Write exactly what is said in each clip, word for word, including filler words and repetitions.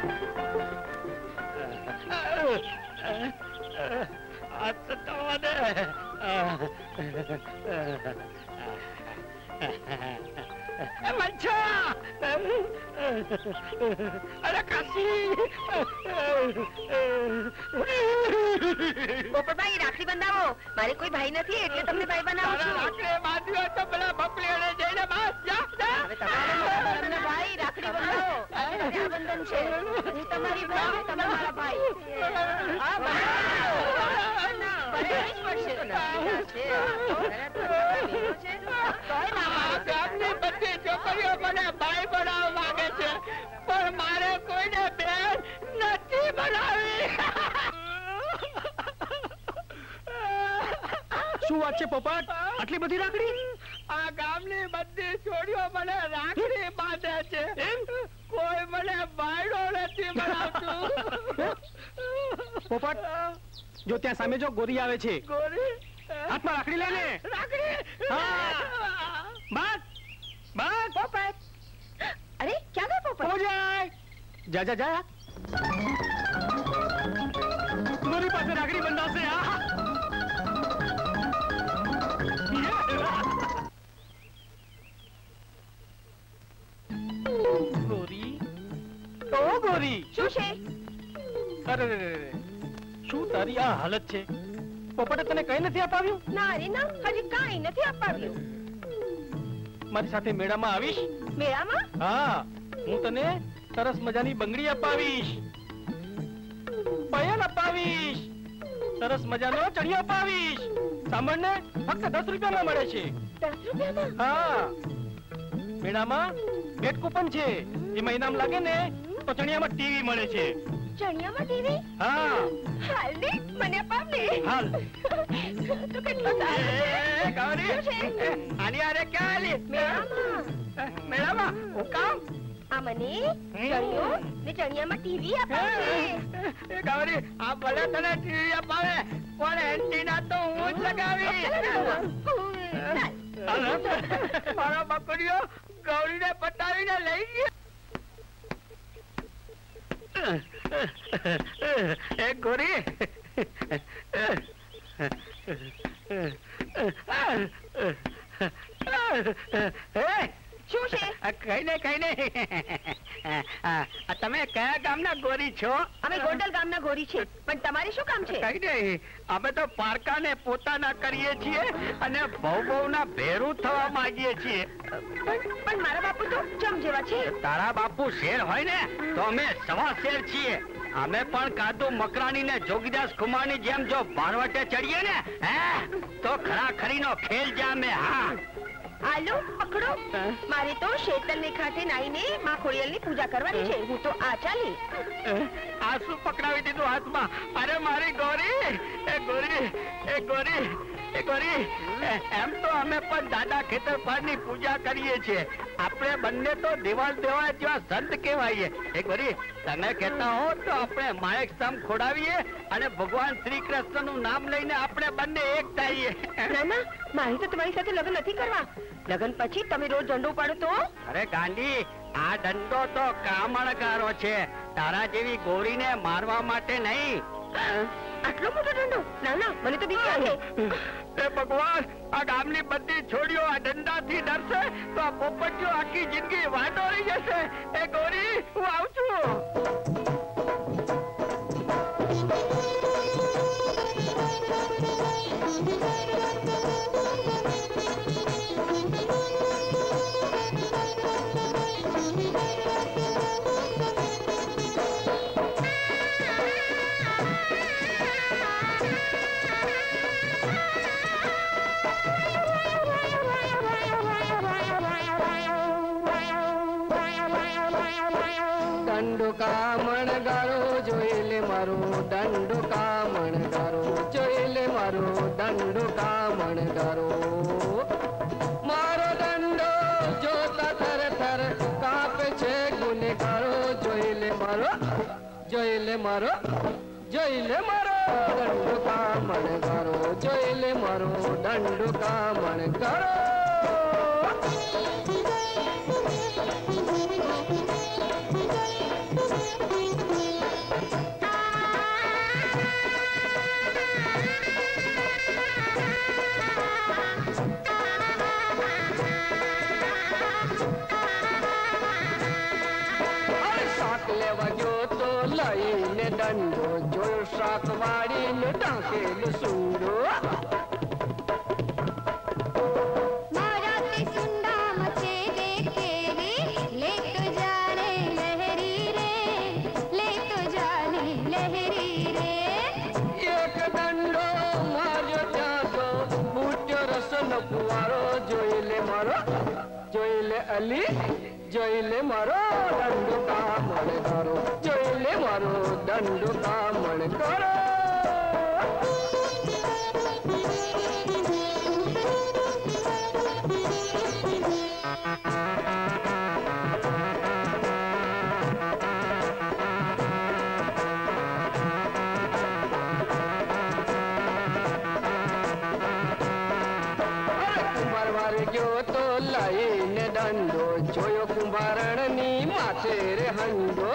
अरे काशी પોપટભાઈ રાખડી બંધાવો. મારે કોઈ ભાઈ નથી એટલે તમને ભાઈ બનાવું છું. રાખડી બાંધ્યો તો પેલા બકલીને જઈને બસ જા જા. હવે તમારે તમને ભાઈ રાખડી બંધાવો. રક્ષાબંધન છે. હું તમારી ભાઈ તમે મારા ભાઈ. હા બધી છોકરીઓ મને ભાઈ બનાવવા માંગે છે પણ મારે કોઈને બેન નથી બનાવી. શું વાત છે પોપટ? આટલી બધી રાખડી? આ ગામની બધી છોડીઓ મને રાખડી બાંધે છે. કોઈ મને ભાઈડો નથી બનાવતું. પોપટ જો ત્યાં સામે જો ગોરી આવે છે. ગોરી હાથમાં રાખડી લે ને. રાખડી હા બાત બાત પોપટ. અરે ક્યાં ગયો પોપટ? હો જાય જા જા જા. ગોરી પાસે રાખડી બંધાશે. હા ગોરી ઓ ગોરી શું છે? અરે રે રે શું તારી આ હાલત છે? પોપટે તને કઈ નથી અપાવ્યું? ના રે ના, હજી કાંઈ નથી અપાવ્યું. મારી સાથે મેળામાં આવીશ? મેળામાં? હા, હું તને સરસ મજાની બંગડી અપાવીશ, પાયલ અપાવીશ, સરસ મજાનો ચડિયો અપાવીશ. સાંભળ ને, ફક્ત દસ રૂપિયામાં મળે છે. દસ રૂપિયામાં? હા, મેળામાં ભેટ કૂપન છે. એમાં ઇનામ લાગે ને તો ચણિયામાં ટીવી મળે છે. ચણિયામાં ટીવી? હા. હાલ ને, મને અપાવ ને. હાલ. તો કેટલો સારો છે. એ ગૌરી આની આરે ક્યાં આલી? મેળામાં. મેળામાં હું કામ? આ મને ચણિયો ને ચણિયામાં ટીવી અપાવશે. એ ગૌરી આ ભલે તને ટીવી અપાવે પણ એન્ટીના તો હું જ લગાવી. મારો બકરીઓ ગૌરીને પટાવીને લઈ ગયો. એ ગોરી શું છે? કઈ નઈ કઈ નઈ. તમે કયા ગામના ગોરી છો? અમે ગોંડલ ગામના ગોરી છે. પણ તમારે શું કામ છે? કઈ નઈ, અમે તો પારકાને પોતાના કરીએ છીએ અને બહુ બહુ ના ભેરું થવા માંગીએ છીએ. પણ મારા બાપુ તો ચમ જેવા છે. તારા બાપુ શેર હોય ને તો અમે સવા શેર છીએ. અમે પણ કાદુ મકરાણી ને જોગીદાસ કુમારની જેમ જો ભારવટે ચડીએ ને હે તો ખરા ખરીનો ખેલ જામે. હા આલો પકડો. મારે તો શેતલ ને ખાતે નાઈને માં ખોડિયાલ ની પૂજા કરવાની છે. હું તો આ ચાલી. આ શું પકડાવી દીધું હાથમાં? અરે મારી ગોરી, એ ગોરી, એ ગોરી, એ ગોરી, એમ તો અમે પણ દાદા ખેતરપાળ ની પૂજા કરીએ છીએ. આપણે બંને તો દિવાલ દેવા જેવા સંત કહેવાઈએ. એ ગોરી તમે કહેતા હો તો આપણે માયક સ્તંભ ખોડાવીએ અને ભગવાન શ્રી કૃષ્ણ નું નામ લઈને આપણે બંને એક થઈએ. ના ના, મારે તો તમારી સાથે લગ્ન નથી કરવા. લગ્ન પછી તમે રોજ દંડો પાડો તો? અરે ગાંડી, આ દંડો તો કામણકારો છે, તારા જેવી ગોરીને મારવા માટે નહીં. આટલો મોટો દંડો? ના ના, મને તો બીક લાગે. એ ભગવાન, આ ગામની બધી છોડીઓ આ દંડાથી ડરશે તો આ પોપટીઓ આખી જિંદગી વાંઢોળી જશે. એ ગોરી, હું આવું છું. દંડો કામણ ગારો જોઈ લે મારો, દંડો કામણ ગારો જોઈ લે મારો, દંડો કામણ ગારો. મારો દંડો જોતા થર થર કાપે છે ગુનેગારો. જોઈ લે મારો, જોઈ લે મારો, જોઈ લે મારો દંડો કામણ ગારો. જોઈ લે મારો દંડો કામણ ગારો. લેવા ગયો તો લઈને દંડો જોયો શાક વાળીને ટાંકેલું સૂંડો અલી જોઈ લે મારો દંડો કામણ કરો જોઈ લે મારો દંડો કામણ કરો જોયો કુંભારણની માથે રે હંડો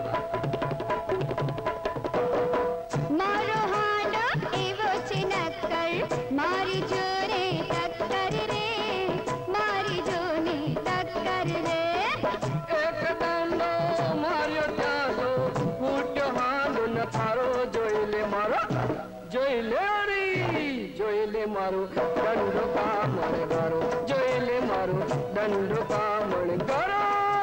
મારો હાડો એવો છે નક્કર મારી જોરે ટક્કર રે મારી જોને ટક્કર રે એક દંડો માર્યો ત્યાંનો ફૂટ્યો હાંડો ન થારો જોઈ લે મારો જોઈ લે રી જોઈ લે મારો દંડો કામણ ગારો જોઈ લે મારો દંડો કામણ ગારો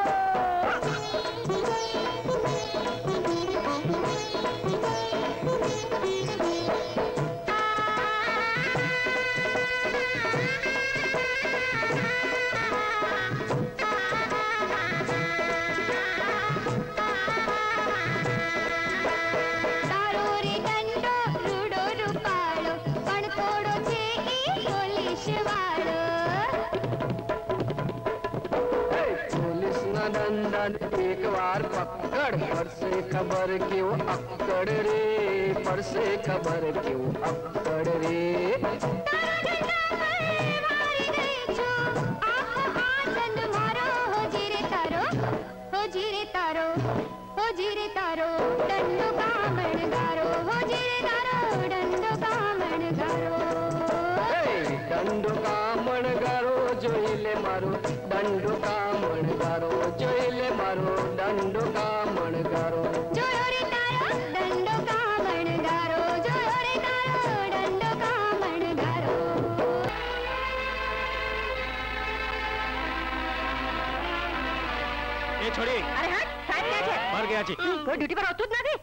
एक बार पकड़ पर से खबर क्यों अक्कड़ रे पर से खबर क्यों अक्कड़ रे हो जीरे तारो हो जीरे तारो हो जीरे तारो दंडो कामण गारो हो जीरे तारो दंडो कामण गारो दंडो कामण गारो जोई ले मारो दंडो कामण गारो जोई ले मारो दंडो कामण गारो જોયો રે તારો દંડો કામણ ગારો જોયો રે તારો દંડો કામણ ગારો એ છોડી અરે હા સાહેબ ક્યાં છે બહાર ગયા છે કોઈ ડ્યુટી પર હોતું જ નથી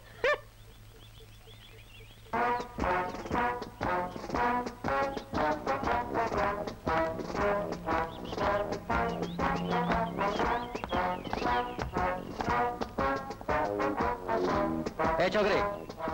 એ છોકરી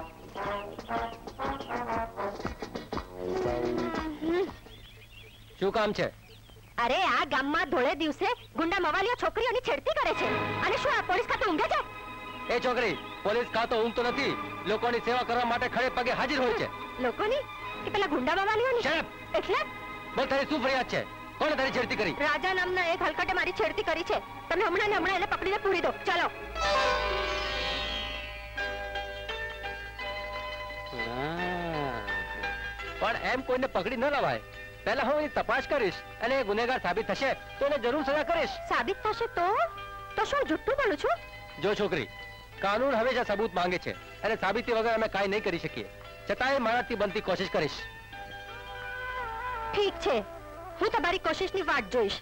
શું કામ છે અરે આ ગામમાં ધોળે દિવસે ગુંડા મવાલીઓ છોકરીઓની છેડતી કરે છે અને શું આ પોલીસ ખાતું ઊંઘે છે એ છોકરી પોલીસ ખાતો ઊંઘતો નથી લોકોની સેવા કરવા માટે ખડે પગે હાજર હોય છે લોકોની કે પેલા ગુંડા મવાલીઓની શેફ! એટલે બોલ તારી શું ફરિયાદ છે કોણે તારી છેડતી કરી રાજા નામના એક હલકટે મારી છેડતી કરી છે તમે હમણાં ને હમણાં એને પકડીને પૂરી દો ચાલો પણ એમ કોઈને પકડી ન લવાય પહેલા હું એની તપાસ કરીશ અને એ ગુનેગાર સાબિત થશે તો એને જરૂર સજા કરીશ સાબિત થશે તો તો શું જુઠ્ઠું બોલું છું જો છોકરી કાનૂન હંમેશા સબૂત માંગે છે અને સાબિતી વગર અમે કાંઈ નહીં કરી શકીએ છતાંય મારાથી બનતી કોશિશ કરીશ ઠીક છે હું તમારી કોશિશની વાટ જોઈશ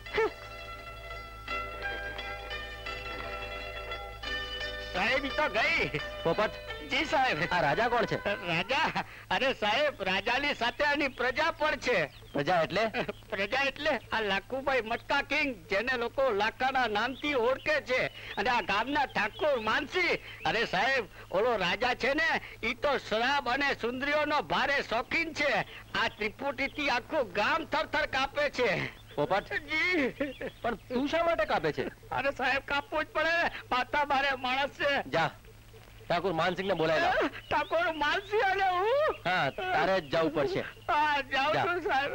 સાહેબ ઈ તો ગઈ પોપટ જી સાહેબ આ રાજા કોણ છે રાજા અરે સાહેબ રાજાની સાથે આની પ્રજા પણ છે પ્રજા એટલે પ્રજા એટલે આ લાખુભાઈ મટકા કિંગ જેને લોકો લાખાના નામથી ઓળખે છે અને આ ગામના ઠાકોર માનસી અરે સાહેબ ઓલો રાજા છે ને ઈ તો શરાબ અને સુંદરીઓનો ભારે શોખીન છે આ ત્રિપુટીથી આખું ગામ થરથર કાપે છે પોપટ જી પણ તું શા માટે કાપે છે અરે સાહેબ કાપવું જ પડે માતા મારે માણસ છે જા ઠાકોર માનસિંહ ને બોલાવી લાવ ઠાકોર માનસી અને હું હા તારે જ જવું પડશે હા જાઉં જા. છું સાહેબ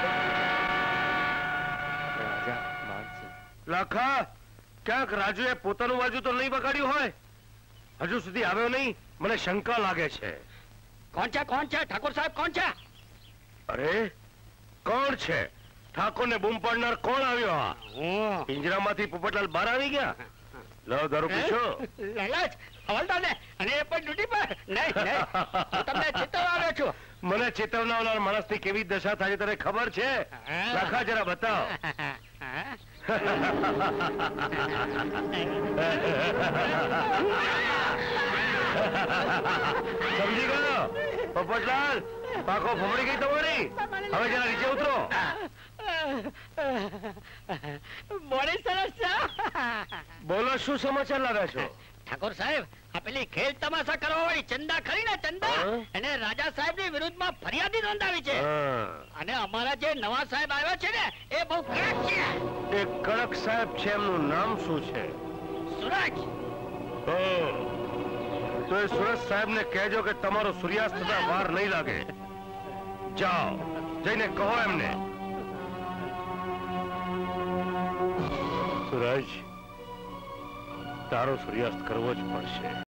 રાજા માનસિંહ લાખા ક્યાંક રાજુએ પોતાનું બાજુ તો નહીં બગાડ્યું હોય હજુ સુધી આવ્યો નહીં મને શંકા લાગે છે કોણ છે કોણ છે ઠાકોર સાહેબ કોણ છે અરે કોણ છે ઠાકોર ને બૂમ પાડનાર કોણ આવ્યો આ હું પિંજરામાંથી પોપટલાલ બહાર આવી ગયા લો દારૂ પીશો? લાલાજ હવાલદાર ને અને એ પણ ડ્યુટી પર નહીં નહીં હું તમને ચેતવવા આવ્યો છું. મને ચેતવનાર માણસની કેવી દશા થાય તને ખબર છે? રાખા જરા બતાવ. સમજી ગયો પોપટલાલ? પાકો ફમડી ગઈ તમારી. હવે જરા નીચે ઉતરો. મોડી સરસ છે. બોલો, શું સમાચાર લાવ્યા છો? ઠાકોર સાહેબ, આ પેલી ખેલ તમાશા કરવા વાળી ચંદા ખરી ને ચંદા, હા? એને રાજા સાહેબ ની વિરુદ્ધમાં ફરિયાદી નોંધાવી છે. હા. અને અમારા જે નવા સાહેબ આવ્યા છે ને એ બહુ કડક છે. એ કડક સાહેબ છે, એમનું નામ શું છે? સુરજ. ઓહ, તો એ સુરજ સાહેબ ને કહેજો કે તમારો સૂર્યાસ્ત થતા વાર નહીં લાગે. જાઓ, જઈને કહો એમને. સૂરજ, તારો સૂર્યાસ્ત કરવો જ પડશે.